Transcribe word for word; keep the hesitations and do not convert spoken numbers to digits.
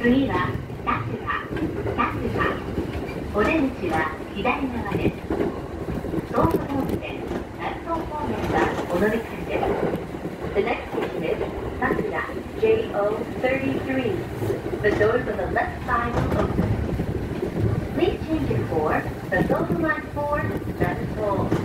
次はさすが、さすが。お出口は左側です。総武本線、南東方面はお乗り換えです。The next station is Sakura J O thirty-three. The doors on the left side will open. Please change it for the Soto Line four, Nantou.